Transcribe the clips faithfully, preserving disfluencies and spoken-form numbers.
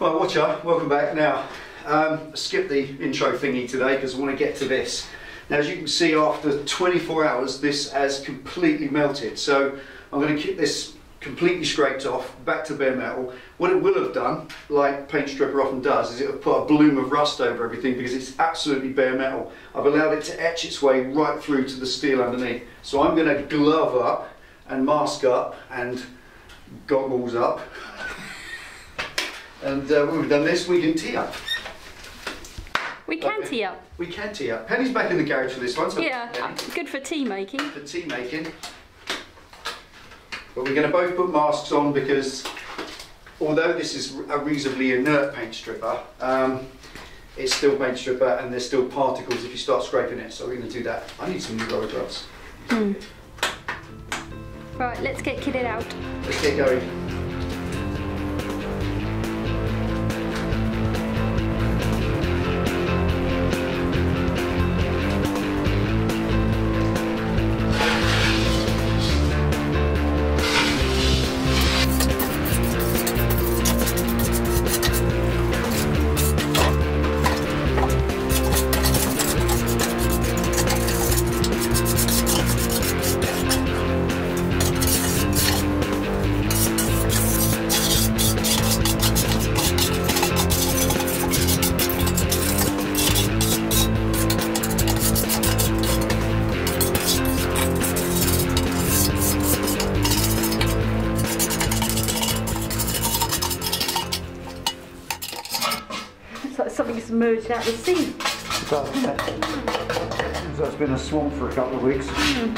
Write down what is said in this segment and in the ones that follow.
Right, watcher, welcome back. Now, um, skip the intro thingy today because I want to get to this. Now, as you can see, after twenty-four hours, this has completely melted. So I'm going to keep this completely scraped off, back to bare metal. What it will have done, like paint stripper often does, is it will put a bloom of rust over everything because it's absolutely bare metal. I've allowed it to etch its way right through to the steel underneath. So I'm going to glove up and mask up and goggles up. And uh, when we've done this, we can tee up. We can okay. tee up. We can tee up. Penny's back in the garage for this one. So yeah, Penny. Good for tea making. For tea making. But we're going to both put masks on because although this is a reasonably inert paint stripper, um, it's still paint stripper and there's still particles if you start scraping it. So we're going to do that. I need some new rubber gloves. Hmm. Right, let's get kitted out. Let's get going. Something's emerged out of the sea. So it's been a swamp for a couple of weeks. Mm.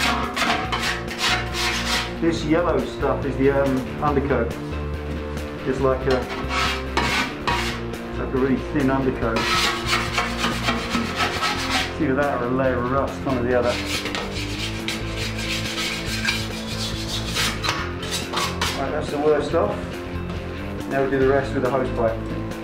This yellow stuff is the um, undercoat. It's like a, it's like a really thin undercoat. It's either that or a layer of rust, one or the other. Right, that's the worst off. Now we'll do the rest with the hose pipe.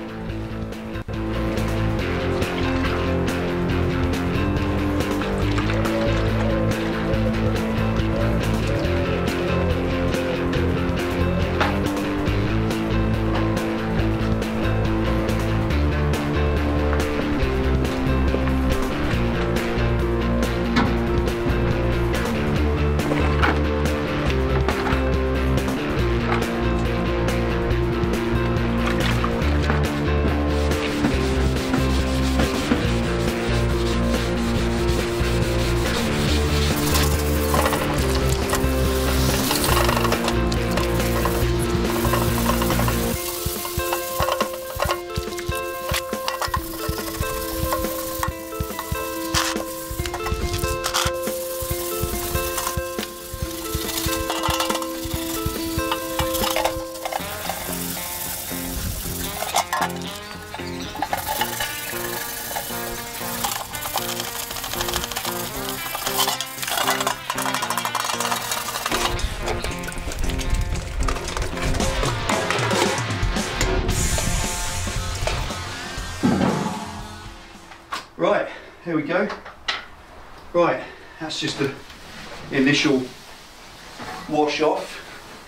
Right, here we go. Right, that's just the initial wash off.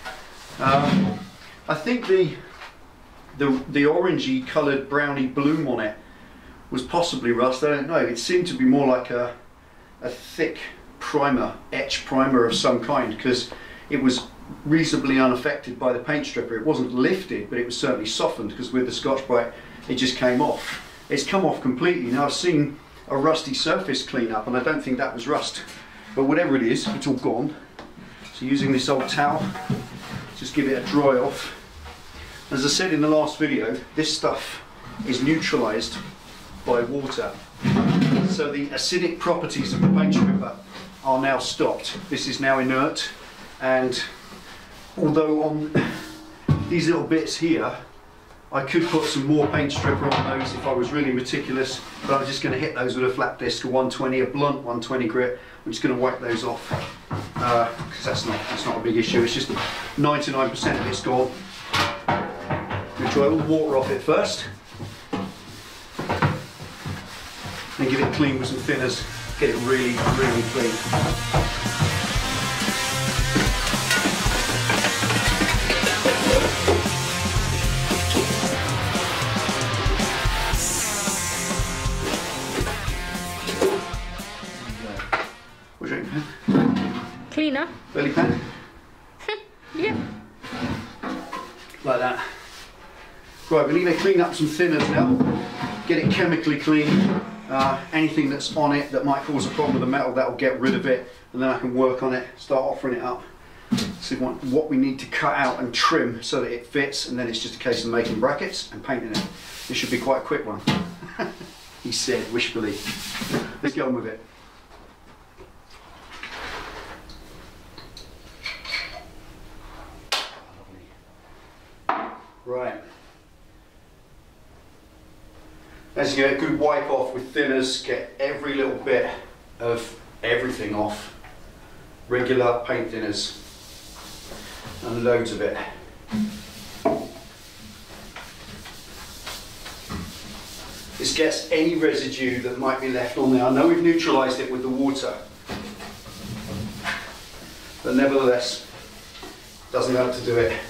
Um, I think the, the the orangey coloured browny bloom on it was possibly rust. I don't know. It seemed to be more like a a thick primer, etch primer of some kind, because it was reasonably unaffected by the paint stripper. It wasn't lifted, but it was certainly softened because with the Scotch-Brite it just came off. It's come off completely. Now I've seen a rusty surface clean up and I don't think that was rust. But whatever it is, it's all gone. So using this old towel, just give it a dry off. As I said in the last video, this stuff is neutralised by water. So the acidic properties of the paint stripper are now stopped. This is now inert, and although on these little bits here, I could put some more paint stripper on those if I was really meticulous, but I'm just going to hit those with a flat disc, a one twenty, a blunt one twenty grit. I'm just going to wipe those off because uh, that's not that's not a big issue. It's just ninety-nine percent of it's gone. I'm going to dry all the water off it first, and give it clean with some thinners. Get it really, really clean. Project pen. Cleaner. Belly pen. Yeah. Like that. Right, we need to clean up some thinners now. Get it chemically clean. Uh, anything that's on it that might cause a problem with the metal, that will get rid of it, and then I can work on it, start offering it up. See what, what we need to cut out and trim so that it fits, and then it's just a case of making brackets and painting it. This should be quite a quick one. He said, wishfully. Let's get on with it. Right. As you get a good wipe off with thinners, get every little bit of everything off. Regular paint thinners. And loads of it. This gets any residue that might be left on there. I know we've neutralised it with the water, but nevertheless, doesn't hurt to do it.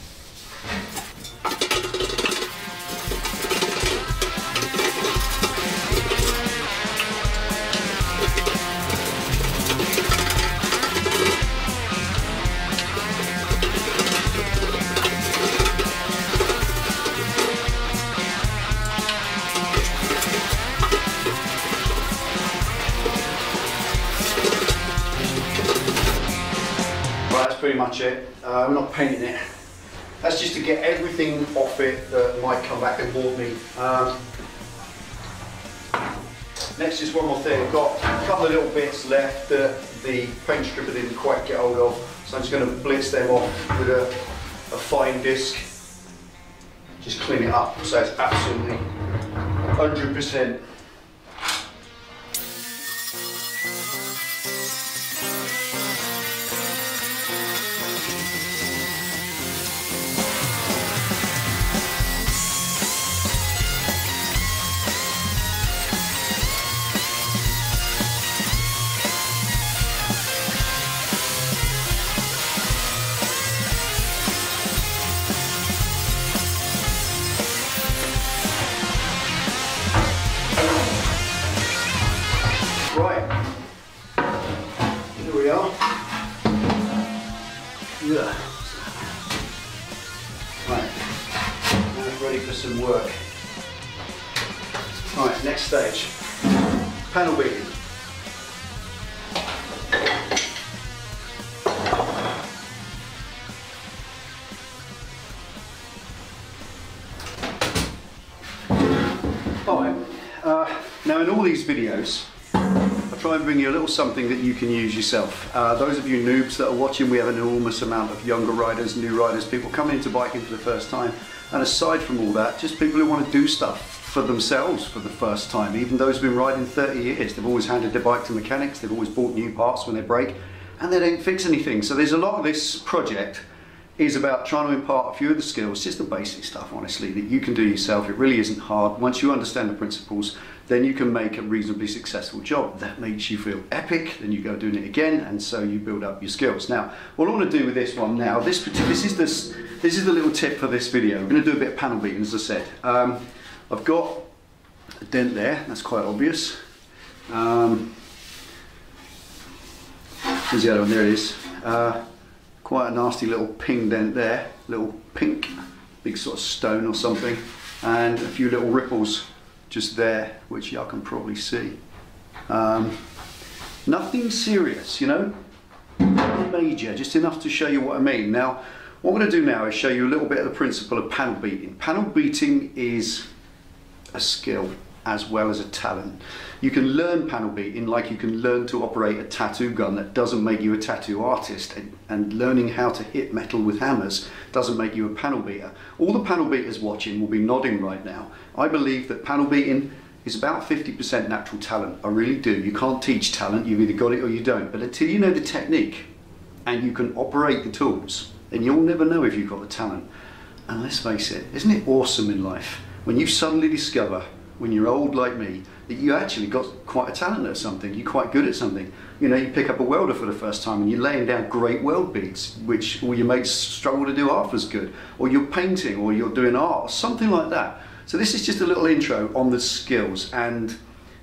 Pretty much it. Uh, we're not painting it. That's just to get everything off it that might come back and haunt me. Um, next, just one more thing. I've got a couple of little bits left that the paint stripper didn't quite get hold of, so I'm just going to blitz them off with a, a fine disc. Just clean it up so it's absolutely one hundred percent. Yeah. Right, now it's ready for some work. Right, next stage, panel beating. Alright, uh, now in all these videos, try and bring you a little something that you can use yourself. Uh, those of you noobs that are watching, we have an enormous amount of younger riders, new riders, people coming into biking for the first time. And aside from all that, just people who want to do stuff for themselves for the first time. Even those who've been riding thirty years, they've always handed their bike to mechanics, they've always bought new parts when they break, and they don't fix anything. So there's a lot of this project is about trying to impart a few of the skills, just the basic stuff honestly, that you can do yourself. It really isn't hard. Once you understand the principles, then you can make a reasonably successful job. That makes you feel epic, then you go doing it again, and so you build up your skills. Now, what I want to do with this one now, this, this, is, this, this is the little tip for this video. I'm going to do a bit of panel beating, as I said. Um, I've got a dent there, that's quite obvious. Um, there's the other one, there it is. Uh, Quite a nasty little ping dent there, little pink, big sort of stone or something, and a few little ripples just there, which y'all can probably see. Um, nothing serious, you know, nothing major, just enough to show you what I mean. Now, what I'm going to do now is show you a little bit of the principle of panel beating. Panel beating is a skill as well as a talent. You can learn panel beating like you can learn to operate a tattoo gun. That doesn't make you a tattoo artist, and, and learning how to hit metal with hammers doesn't make you a panel beater. All the panel beaters watching will be nodding right now. I believe that panel beating is about fifty percent natural talent. I really do. You can't teach talent, you've either got it or you don't. But until you know the technique and you can operate the tools, then you'll never know if you've got the talent. And let's face it, isn't it awesome in life when you suddenly discover, when you're old like me, that you actually got quite a talent at something, you're quite good at something. You know, you pick up a welder for the first time and you're laying down great weld beads, which all your mates struggle to do half as good. Or you're painting, or you're doing art, or something like that. So this is just a little intro on the skills, and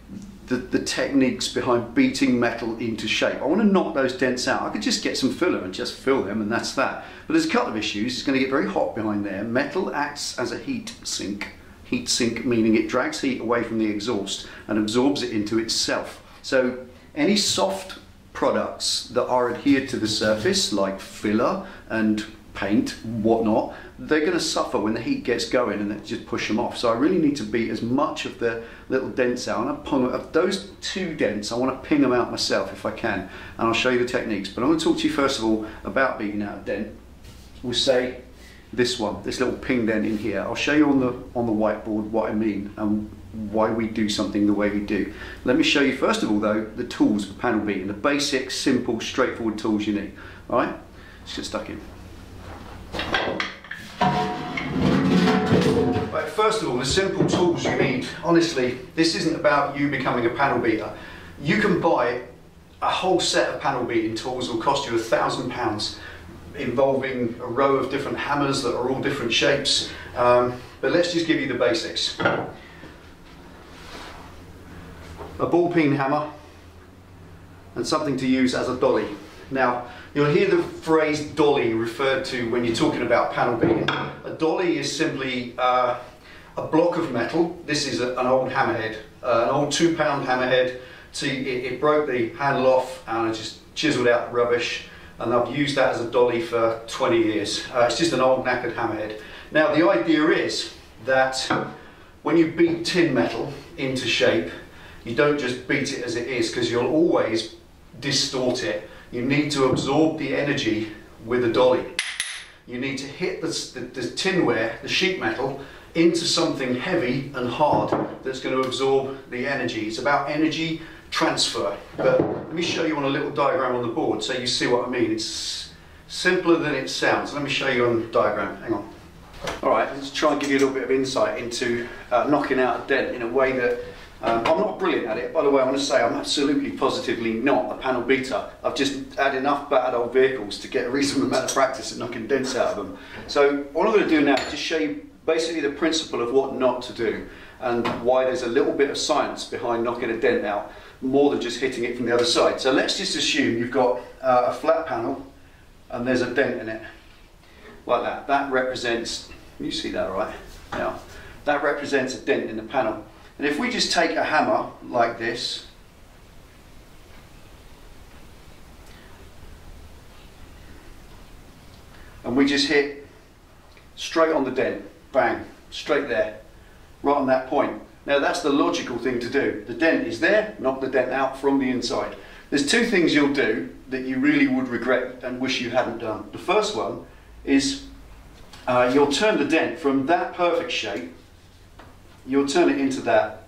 the, the techniques behind beating metal into shape. I want to knock those dents out. I could just get some filler and just fill them and that's that. But there's a couple of issues. It's going to get very hot behind there. Metal acts as a heat sink. Heat sink meaning it drags heat away from the exhaust and absorbs it into itself. So any soft products that are adhered to the surface, like filler and paint, whatnot, they're going to suffer when the heat gets going and it just push them off. So I really need to beat as much of the little dents out. And I pong, of those two dents, I want to ping them out myself if I can. And I'll show you the techniques. But I'm going to talk to you first of all about beating out a dent. We'll say this one, this little ping dent in here. I'll show you on the on the whiteboard what I mean and why we do something the way we do. Let me show you first of all though the tools for panel beating, the basic, simple, straightforward tools you need. All right, let's get stuck in. Right, first of all, the simple tools you need. Honestly, this isn't about you becoming a panel beater. You can buy a whole set of panel beating tools. Will cost you a thousand pounds, involving a row of different hammers that are all different shapes. Um, but let's just give you the basics. A ball peen hammer and something to use as a dolly. Now, you'll hear the phrase dolly referred to when you're talking about panel beating. A dolly is simply uh, a block of metal. This is a, an old hammerhead, uh, an old two pound hammerhead. See, it, it broke the handle off and I just chiseled out the rubbish, and I've used that as a dolly for twenty years. Uh, it's just an old knackered hammerhead. Now the idea is that when you beat tin metal into shape, you don't just beat it as it is, because you'll always distort it. You need to absorb the energy with a dolly. You need to hit the, the, the tinware, the sheet metal, into something heavy and hard that's going to absorb the energy. It's about energy transfer. But let me show you on a little diagram on the board so you see what I mean. It's simpler than it sounds. Let me show you on the diagram. Hang on. Alright, let's try and give you a little bit of insight into uh, knocking out a dent in a way that Um, I'm not brilliant at it. By the way, I want to say I'm absolutely positively not a panel beater. I've just had enough battered old vehicles to get a reasonable amount of practice at knocking dents out of them. So what I'm going to do now is just show you basically the principle of what not to do and why there's a little bit of science behind knocking a dent out more than just hitting it from the other side. So let's just assume you've got uh, a flat panel and there's a dent in it, like that. That represents, you see that right? Now, that represents a dent in the panel. And if we just take a hammer like this, and we just hit straight on the dent, bang, straight there, right on that point. Now that's the logical thing to do. The dent is there, knock the dent out from the inside. There's two things you'll do that you really would regret and wish you hadn't done. The first one is uh, you'll turn the dent from that perfect shape, you'll turn it into that.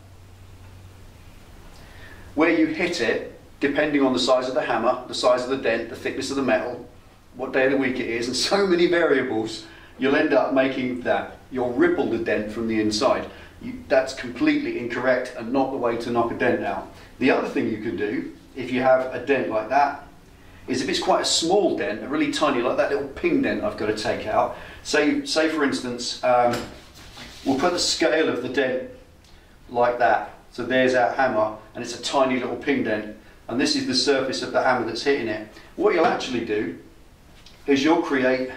Where you hit it, depending on the size of the hammer, the size of the dent, the thickness of the metal, what day of the week it is, and so many variables, you'll end up making that. You'll ripple the dent from the inside. You, that's completely incorrect and not the way to knock a dent out. The other thing you can do, if you have a dent like that, is if it's quite a small dent, a really tiny, like that little ping dent I've got to take out. Say, say for instance, um, we'll put the scale of the dent like that. So there's our hammer, and it's a tiny little ping dent, and this is the surface of the hammer that's hitting it. What you'll actually do is you'll create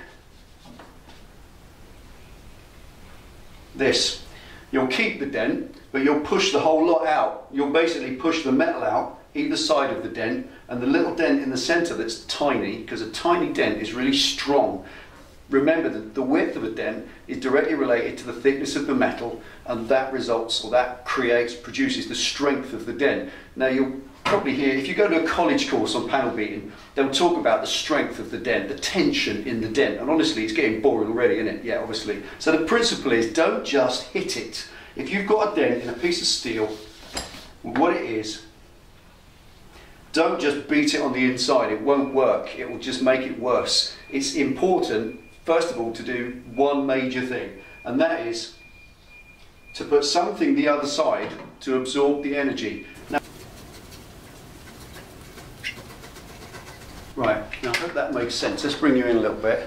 this. You'll keep the dent, but you'll push the whole lot out. You'll basically push the metal out either side of the dent, and the little dent in the centre that's tiny, because a tiny dent is really strong. Remember that the width of a dent is directly related to the thickness of the metal, and that results, or that creates, produces the strength of the dent. Now you'll probably hear, if you go to a college course on panel beating, they'll talk about the strength of the dent, the tension in the dent, and honestly it's getting boring already, isn't it? Yeah, obviously. So the principle is, don't just hit it. If you've got a dent in a piece of steel, what it is, don't just beat it on the inside, it won't work, it will just make it worse. It's important, first of all, to do one major thing, and that is to put something the other side to absorb the energy. Now, right, now I hope that makes sense. Let's bring you in a little bit.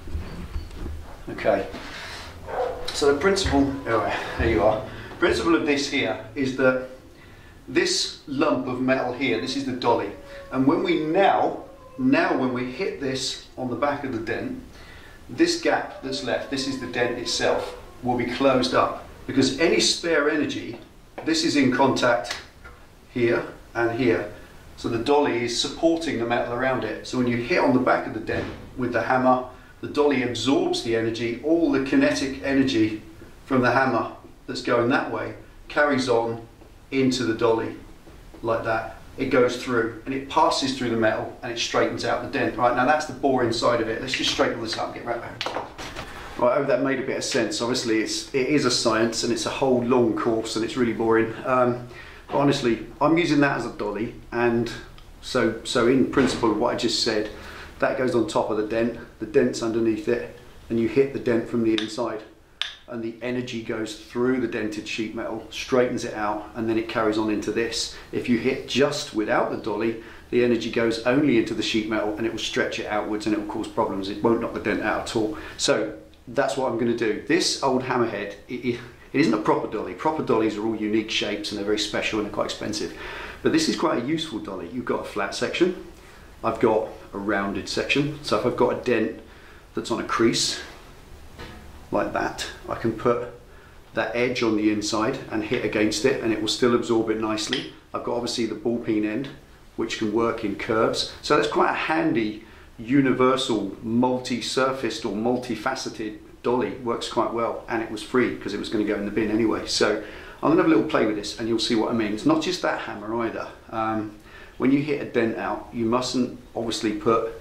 Okay, so the principle, oh, there you are. The principle of this here is that this lump of metal here, this is the dolly. And when we now, now when we hit this on the back of the dent, this gap that's left, this is the dent itself, will be closed up. Because any spare energy, this is in contact here and here. So the dolly is supporting the metal around it. So when you hit on the back of the dent with the hammer, the dolly absorbs the energy, all the kinetic energy from the hammer that's going that way carries on into the dolly like that. It goes through and it passes through the metal and it straightens out the dent. Right, now that's the bore inside of it. Let's just straighten this up and get right back. Right, I hope that made a bit of sense. Obviously it's, it is a science and it's a whole long course and it's really boring. Um, but honestly, I'm using that as a dolly, and so, so in principle what I just said, that goes on top of the dent, the dent's underneath it, and you hit the dent from the inside. And the energy goes through the dented sheet metal, straightens it out, and then it carries on into this. If you hit just without the dolly, the energy goes only into the sheet metal and it will stretch it outwards and it will cause problems. It won't knock the dent out at all. So that's what I'm going to do. This old hammerhead, it, it, it isn't a proper dolly. Proper dollies are all unique shapes and they're very special and they're quite expensive. But this is quite a useful dolly. You've got a flat section, I've got a rounded section. So if I've got a dent that's on a crease, like that, I can put that edge on the inside and hit against it and it will still absorb it nicely. I've got obviously the ball peen end, which can work in curves. So that's quite a handy, universal, multi-surfaced or multi-faceted dolly. Works quite well, and it was free because it was going to go in the bin anyway. So I'm going to have a little play with this and you'll see what I mean. It's not just that hammer either. Um, when you hit a dent out, you mustn't obviously put,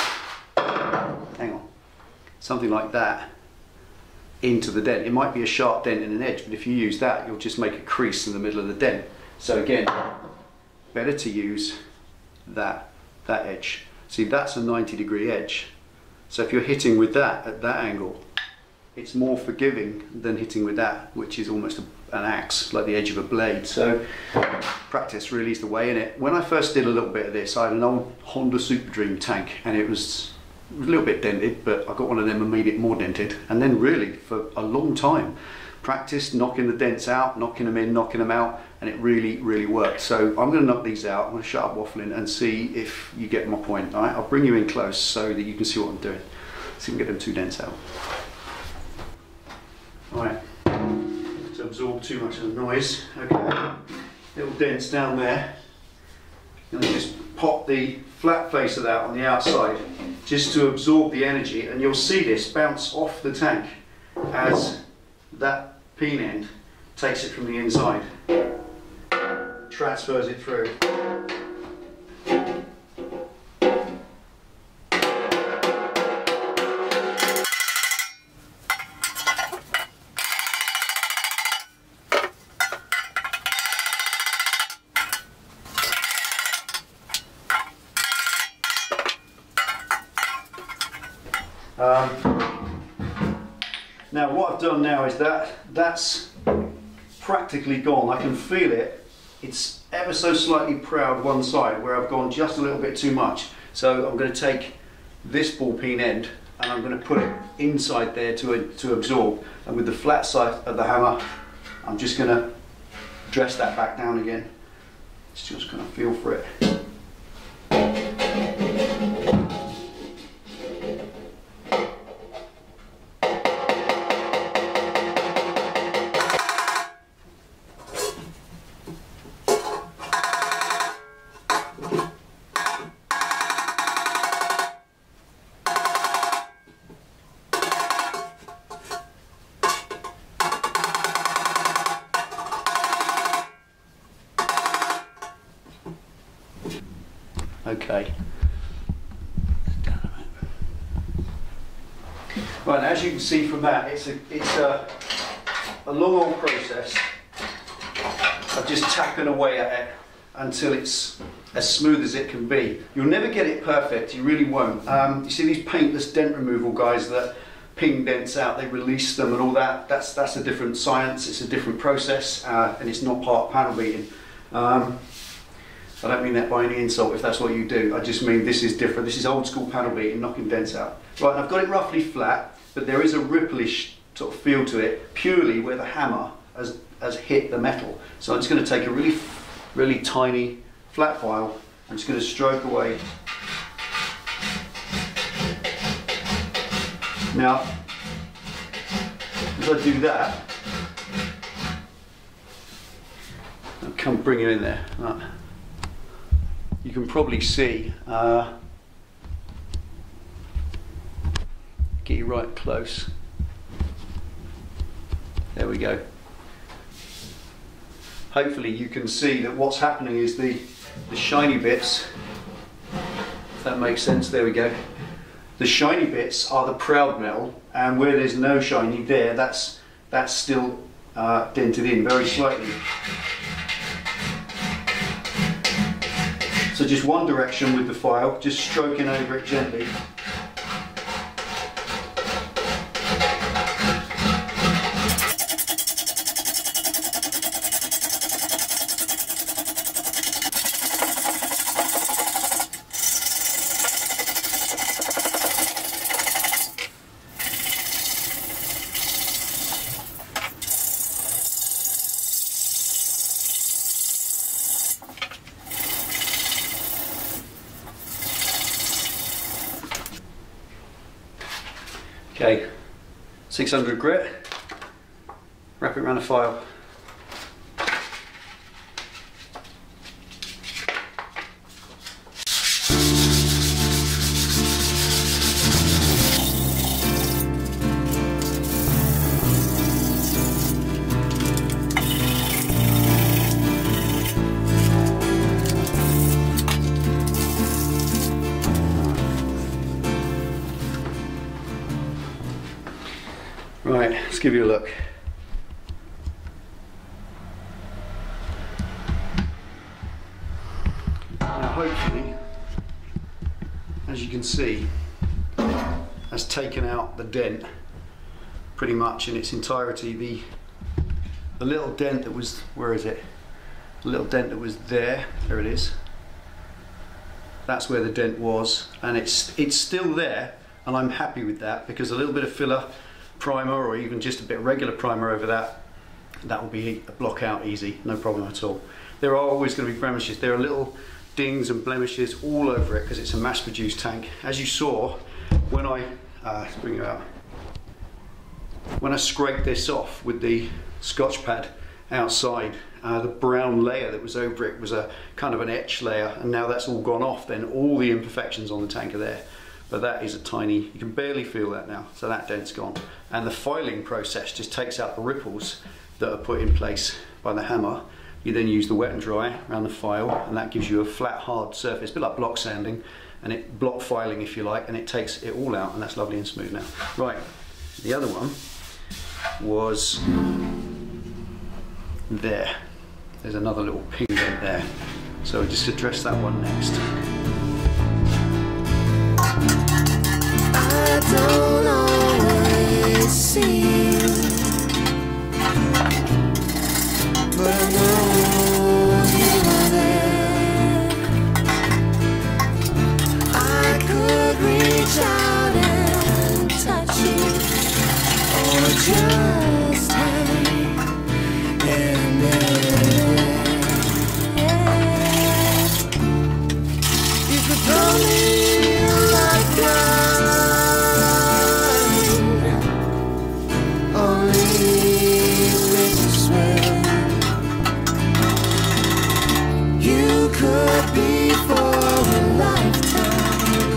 hang on, something like that into the dent. It might be a sharp dent in an edge, but if you use that, you'll just make a crease in the middle of the dent. So again, better to use that, that edge. See, that's a ninety degree edge. So if you're hitting with that at that angle, it's more forgiving than hitting with that, which is almost a, an axe, like the edge of a blade. So practice really is the way in it. When I first did a little bit of this, I had an old Honda Super Dream tank and it was It was a little bit dented, but I got one of them and made it more dented. And then really, for a long time, practiced knocking the dents out, knocking them in, knocking them out, and it really, really worked. So I'm going to knock these out, I'm going to shut up waffling and see if you get my point. All right? I'll bring you in close so that you can see what I'm doing. See if we can get them two dents out. All right, to absorb too much of the noise. Okay, little dents down there. And then just pop the flat face of that on the outside just to absorb the energy, and you'll see this bounce off the tank as that peen end takes it from the inside, transfers it through. Um, now what I've done now is that that's practically gone. I can feel it. It's ever so slightly proud one side where I've gone just a little bit too much. So I'm going to take this ball peen end and I'm going to put it inside there to, to absorb. And with the flat side of the hammer, I'm just going to dress that back down again. It's just going to feel for it. Okay. Right, and as you can see from that, it's a it's a, a long old process of just tapping away at it until it's as smooth as it can be. You'll never get it perfect, you really won't. Um, you see these paintless dent removal guys that ping dents out, they release them and all that. That's that's a different science. It's a different process, uh, and it's not part of panel beating. Um, I don't mean that by any insult if that's what you do. I just mean this is different. This is old school panel beating, knocking dents out. Right, and I've got it roughly flat, but there is a ripplish sort of feel to it, purely where the hammer has, has hit the metal. So I'm just going to take a really really tiny flat file. I'm just going to stroke away. Now, as I do that, I'll come bring you in there. Right. You can probably see, uh, get you right close. There we go. Hopefully you can see that what's happening is the, the shiny bits, if that makes sense, there we go. The shiny bits are the proud metal, and where there's no shiny there, that's, that's still uh, dented in very slightly. So just one direction with the file, just stroking over it gently. Okay, six hundred grit, wrap it around the file. Right, let's give you a look. Now hopefully, as you can see, has taken out the dent pretty much in its entirety. The, the little dent that was, where is it? The little dent that was there, there it is. That's where the dent was, and it's, it's still there, and I'm happy with that, because a little bit of filler primer, or even just a bit of regular primer over that, that will be a block out easy, no problem at all. There are always going to be blemishes. There are little dings and blemishes all over it because it's a mass produced tank. As you saw when I uh, let's bring it out, when I scraped this off with the Scotch pad outside, uh, the brown layer that was over it was a kind of an etch layer, and now that's all gone off, then all the imperfections on the tank are there. But that is a tiny, you can barely feel that now, so that dent's gone. And the filing process just takes out the ripples that are put in place by the hammer. You then use the wet and dry around the file, and that gives you a flat, hard surface, a bit like block sanding, and it block filing if you like, and it takes it all out, and that's lovely and smooth now. Right, the other one was there. There's another little ping dent there. So we'll just address that one next. I don't always see, but I know you are there. I could reach out and touch you, or just hang in there. You could throw me a lifeline. Could be for a lifetime.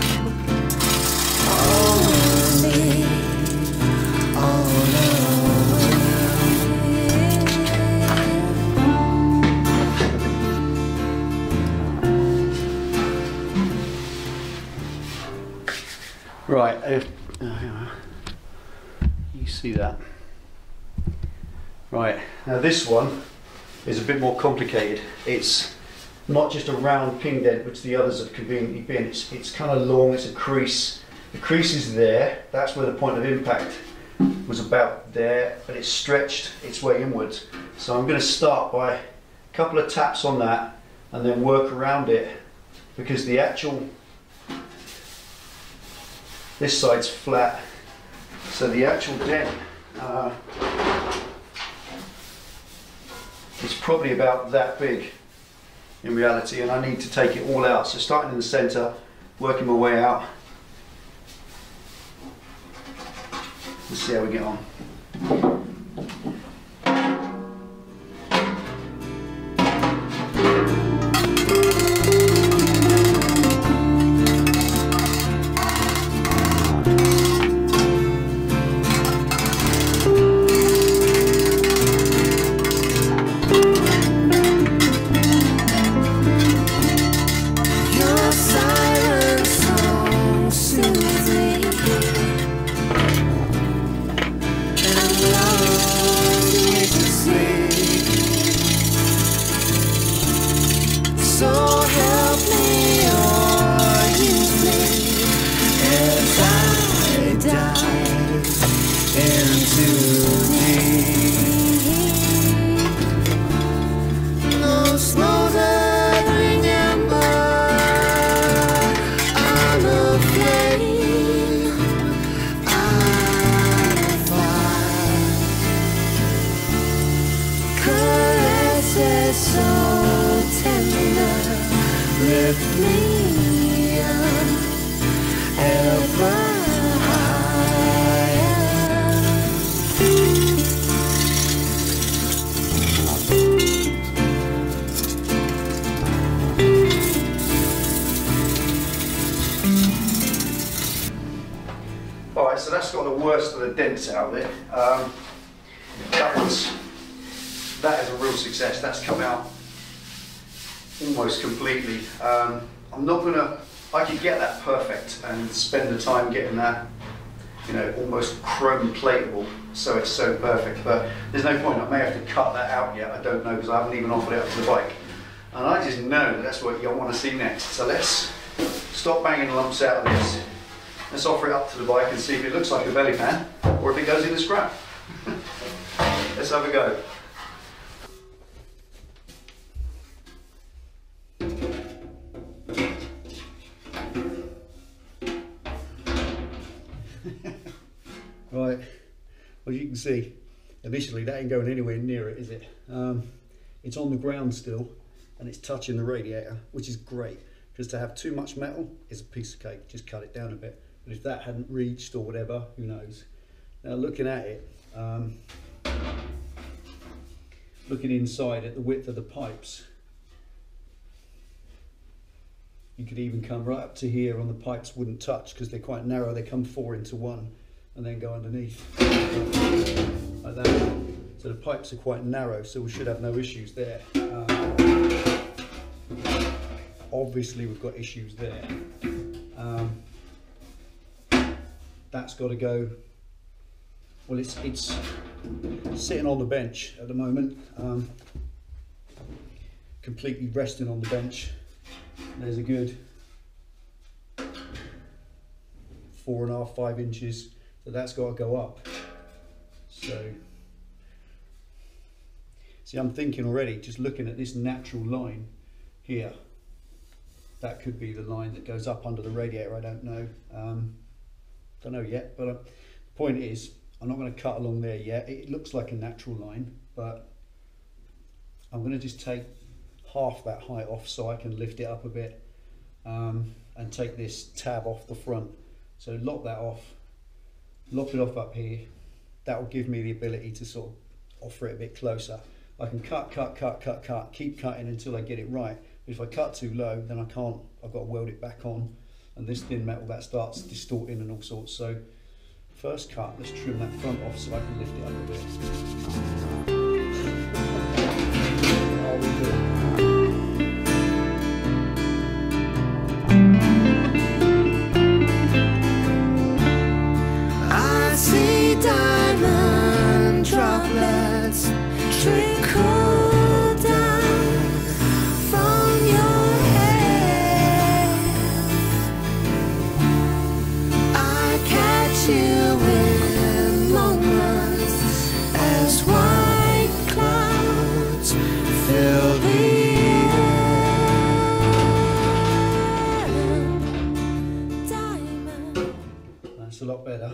Oh, me, all Right, if, uh, you see that. Right, now this one is a bit more complicated. It's not just a round ping dent, which the others have conveniently been. It's, it's kind of long, it's a crease. The crease is there, that's where the point of impact was about there, but it's stretched its way inwards. So I'm going to start by a couple of taps on that and then work around it, because the actual, this side's flat, so the actual dent uh, is probably about that big. in reality, and I need to take it all out. So starting in the centre, working my way out. Let's see how we get on. Alright, so that's got the worst of the dents out of it. Um, that one's, that is a real success. That's come out almost completely. Um, I'm not gonna, I could get that perfect and spend the time getting that, you know, almost chrome plateable so it's so perfect, but there's no point. I may have to cut that out yet, I don't know, because I haven't even offered it up to the bike. And I just know that that's what you'll want to see next. So let's stop banging lumps out of this. Let's offer it up to the bike and see if it looks like a belly pan or if it goes in the scrap. Let's have a go. Right, as you can see, initially that ain't going anywhere near it, is it? Um, it's on the ground still and it's touching the radiator, which is great, because to have too much metal is a piece of cake. Just cut it down a bit. But if that hadn't reached or whatever, who knows? Now looking at it, um, looking inside at the width of the pipes, you could even come right up to here on the pipes wouldn't touch because they're quite narrow. They come four into one and then go underneath like that. So the pipes are quite narrow, so we should have no issues there. Um, obviously we've got issues there. Um, that's got to go. Well, it's it's sitting on the bench at the moment, um, completely resting on the bench. There's a good four and a half, five inches, so that's got to go up. So, see, I'm thinking already, just looking at this natural line here, that could be the line that goes up under the radiator. I don't know. Um, don't know yet, but uh, the point is, I'm not going to cut along there yet. It looks like a natural line, but I'm going to just take half that height off so I can lift it up a bit, um, and take this tab off the front. So lock that off, lock it off up here. That will give me the ability to sort of offer it a bit closer. I can cut, cut, cut, cut, cut, keep cutting until I get it right. But if I cut too low, then I can't, I've got to weld it back on. And this thin metal, that starts distorting and all sorts. So first cut, let's trim that front off so I can lift it up a bit. How are we doing? I see diamond droplets trickle down from your head. I catch you in moments as white clouds fill the air. Diamond. That's a lot better.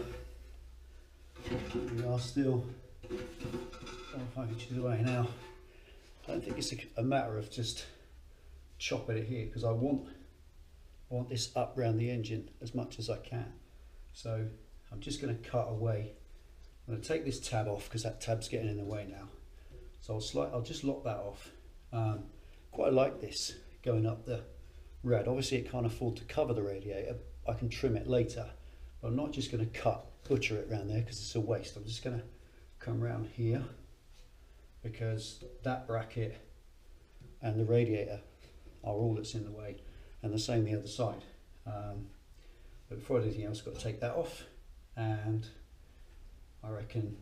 We are still four or five inches away now. I don't think it's a, a matter of just chop at it here because I want I want this up round the engine as much as I can. So I'm just going to cut away. I'm going to take this tab off because that tab's getting in the way now. So I'll slight, I'll just lock that off. Um, quite like this going up the rad. Obviously it can't afford to cover the radiator. I can trim it later, but I'm not just going to cut butcher it around there because it's a waste. I'm just going to come around here because that bracket and the radiator are all that's in the way, and the same the other side. Um, but before I do anything else, I've got to take that off, and I reckon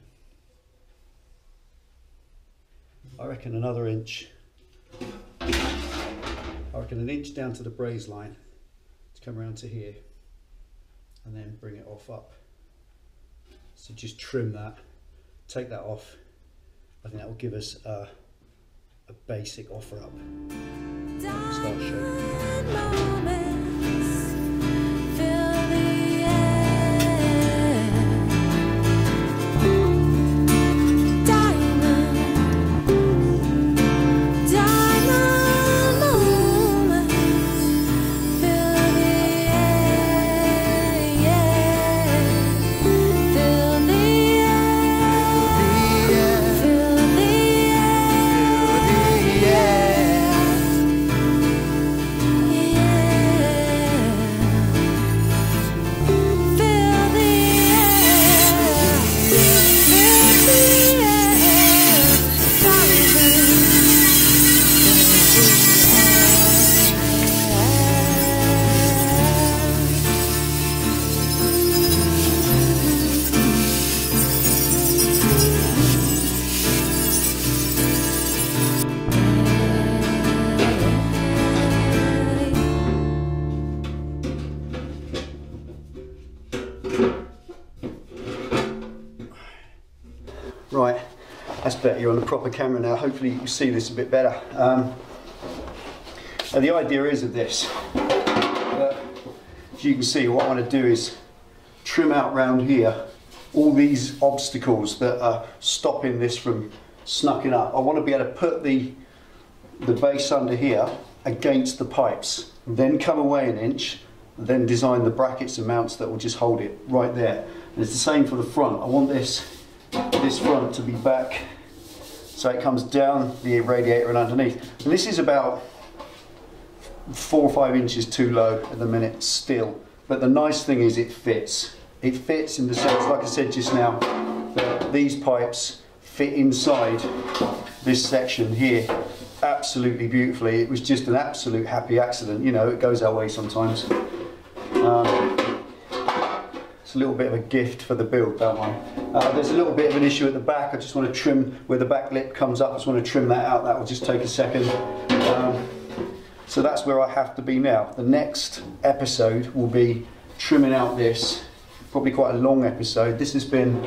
I reckon another inch. I reckon an inch down to the braze line to come around to here, and then bring it off up. So just trim that, take that off. I think that will give us a, a basic offer up. Start showing. Right, that's better. You're on the proper camera now. Hopefully you can see this a bit better. Um, and the idea is of this, that, as you can see, what I want to do is trim out round here all these obstacles that are stopping this from snucking up. I want to be able to put the, the base under here against the pipes, then come away an inch, then design the brackets and mounts that will just hold it right there. And it's the same for the front. I want this this front to be back so it comes down the radiator and underneath. And this is about four or five inches too low at the minute still, but the nice thing is it fits. It fits in the sense, like I said just now, that these pipes fit inside this section here absolutely beautifully. It was just an absolute happy accident, you know, it goes that way sometimes. Um, It's a little bit of a gift for the build, that one. Uh, there's a little bit of an issue at the back. I just want to trim where the back lip comes up. I just want to trim that out. That will just take a second. Um, so that's where I have to be now. The next episode will be trimming out this. Probably quite a long episode. This has been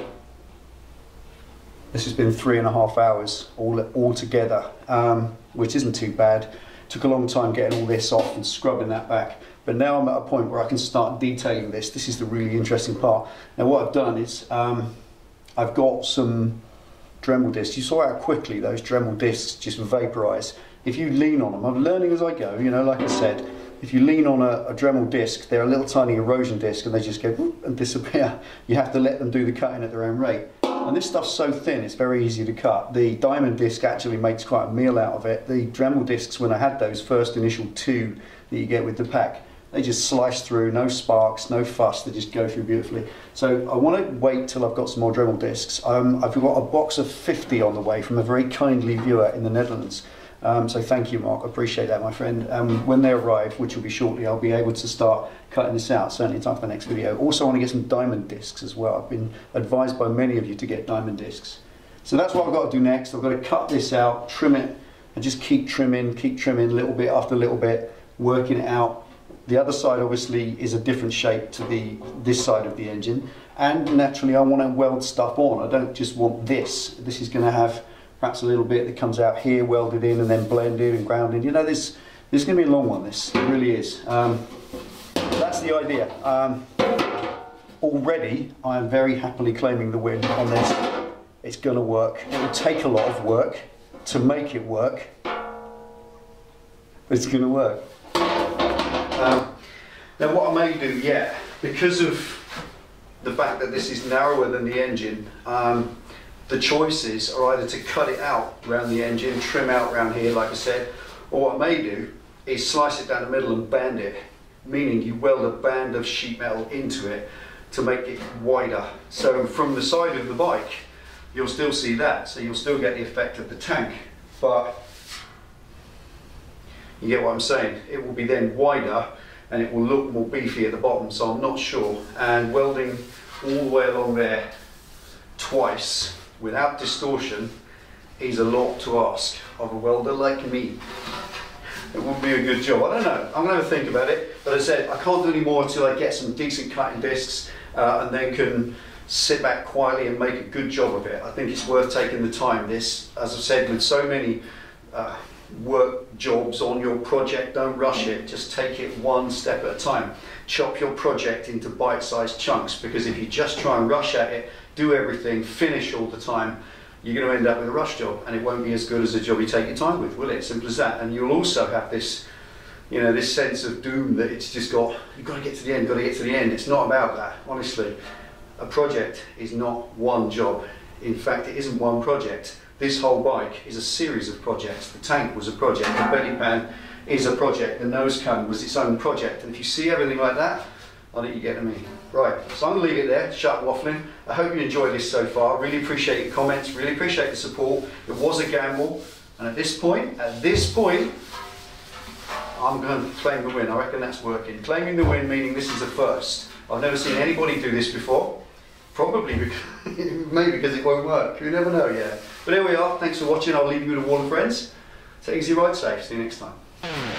this has been three and a half hours all all together, um, which isn't too bad. Took a long time getting all this off and scrubbing that back. But now I'm at a point where I can start detailing this. This is the really interesting part. Now what I've done is um, I've got some Dremel discs. You saw how quickly those Dremel discs just vaporize. If you lean on them, I'm learning as I go, you know, like I said, if you lean on a, a Dremel disc, they're a little tiny erosion disc and they just go whoop and disappear. You have to let them do the cutting at their own rate. And this stuff's so thin, it's very easy to cut. The diamond disc actually makes quite a meal out of it. The Dremel discs, when I had those first initial two that you get with the pack, they just slice through, no sparks, no fuss, they just go through beautifully. So I want to wait till I've got some more Dremel discs. Um, I've got a box of fifty on the way from a very kindly viewer in the Netherlands. Um, so thank you, Mark, I appreciate that, my friend. Um, when they arrive, which will be shortly, I'll be able to start cutting this out, certainly in time for the next video. Also I want to get some diamond discs as well. I've been advised by many of you to get diamond discs. So that's what I've got to do next. I've got to cut this out, trim it, and just keep trimming, keep trimming little bit after little bit, working it out. The other side obviously is a different shape to the this side of the engine, and naturally I want to weld stuff on. I don't just want this. This is going to have perhaps a little bit that comes out here welded in and then blended and grounded. You know, this, this is going to be a long one, this, it really is. Um, that's the idea. Um, already I am very happily claiming the win on this. It's going to work. It will take a lot of work to make it work. it's going to work. Um, now what I may do yet, because of the fact that this is narrower than the engine, um, the choices are either to cut it out around the engine, trim out around here like I said, or what I may do is slice it down the middle and band it, meaning you weld a band of sheet metal into it to make it wider. So from the side of the bike you'll still see that, so you'll still get the effect of the tank, but you get what I'm saying, it will be then wider and it will look more beefy at the bottom, so I'm not sure. And welding all the way along there twice without distortion is a lot to ask of a welder like me. It wouldn't be a good job. I don't know, I'm going to have a think about it, but as I said, I can't do any more until I get some decent cutting discs uh, and then can sit back quietly and make a good job of it. I think it's worth taking the time. This, as I've said, with so many uh, work jobs on your project, don't rush it, just take it one step at a time. Chop your project into bite-sized chunks, because if you just try and rush at it, do everything, finish all the time, you're going to end up with a rush job, and it won't be as good as a job you take your time with, will it? Simple as that. And you'll also have this, you know, this sense of doom that it's just got, you've got to get to the end, got to get to the end. It's not about that, honestly. A project is not one job. In fact, it isn't one project. This whole bike is a series of projects. The tank was a project, the belly pan is a project, the nose cone was its own project. And if you see everything like that, I think you get to me. Right, so I'm going to leave it there, shut waffling. I hope you enjoyed this so far. Really appreciate your comments, really appreciate the support. It was a gamble, and at this point, at this point, I'm going to claim the win. I reckon that's working. Claiming the win meaning this is a first. I've never seen anybody do this before. Probably because, maybe because it won't work. You never know, yeah. But here we are. Thanks for watching. I'll leave you with a wall of friends. Take it easy, ride safe. See you next time.